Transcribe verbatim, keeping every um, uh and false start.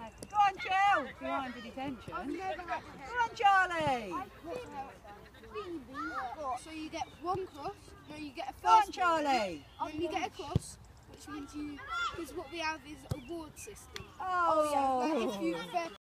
Go on, Jill. If you're under detention. Go on, Charlie. So you get one cross, no, you get a first Go on, Charlie. and then you get a cross, which means you, because what we have is a award system. Oh, So if you